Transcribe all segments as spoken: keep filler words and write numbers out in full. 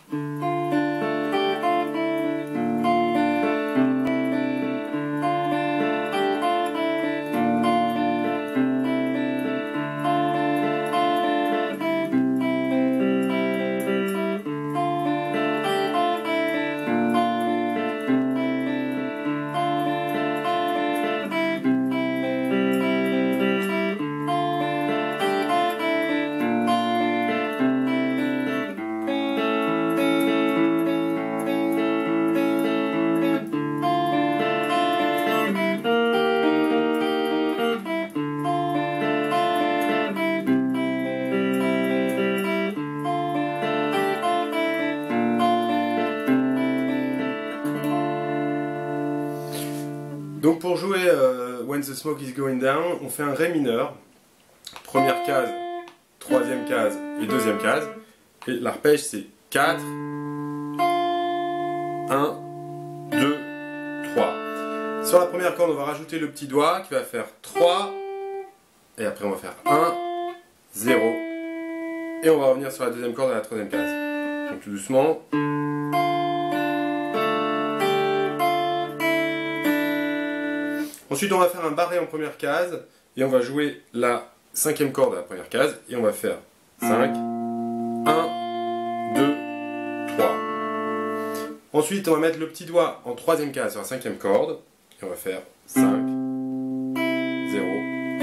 Donc pour jouer euh, When the Smoke is Going Down, on fait un Ré mineur, première case, troisième case et deuxième case, et l'arpège c'est quatre, un, deux, trois. Sur la première corde on va rajouter le petit doigt qui va faire trois, et après on va faire un, zéro, et on va revenir sur la deuxième corde à la troisième case. Donc tout doucement. Ensuite on va faire un barré en première case et on va jouer la cinquième corde à la première case et on va faire cinq, un, deux, trois. Ensuite on va mettre le petit doigt en troisième case sur la cinquième corde et on va faire cinq, zéro.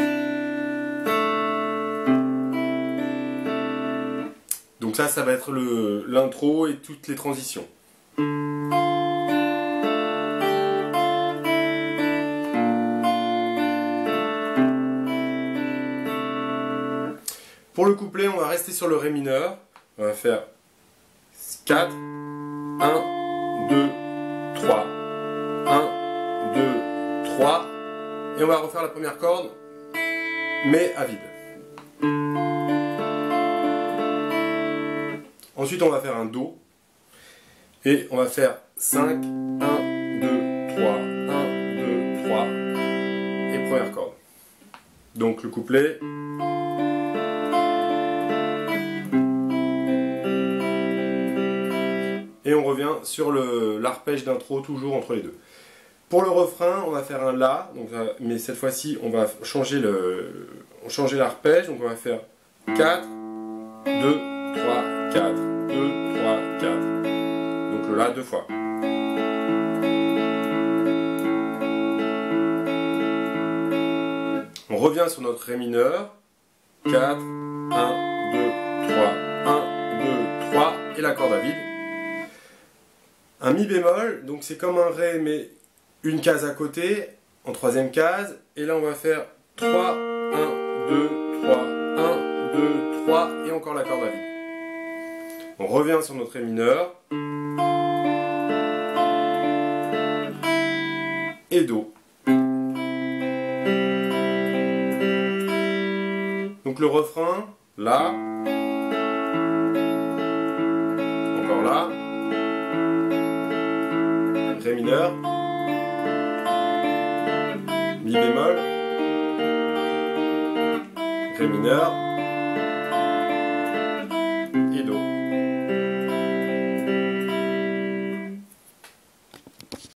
Donc ça, ça va être l'intro et toutes les transitions. Pour le couplet, on va rester sur le Ré mineur. On va faire quatre, un, deux, trois, un, deux, trois. Et on va refaire la première corde, mais à vide. Ensuite, on va faire un Do. Et on va faire cinq, un, deux, trois, un, deux, trois. Et première corde. Donc le couplet. Et on revient sur l'arpège d'intro, toujours entre les deux. Pour le refrain, on va faire un La, donc, mais cette fois-ci, on va changer le, changer l'arpège. Donc on va faire quatre, deux, trois, quatre, deux, trois, quatre. Donc le La deux fois. On revient sur notre Ré mineur. quatre, un, deux, trois, un, deux, trois, et la corde à vide. Un Mi bémol, donc c'est comme un Ré mais une case à côté, en troisième case, et là on va faire trois, un, deux, trois, un, deux, trois, et encore la corde à vide. On revient sur notre Ré mineur, et Do. Donc le refrain, là, encore là, Ré mineur, Mi bémol, Ré mineur,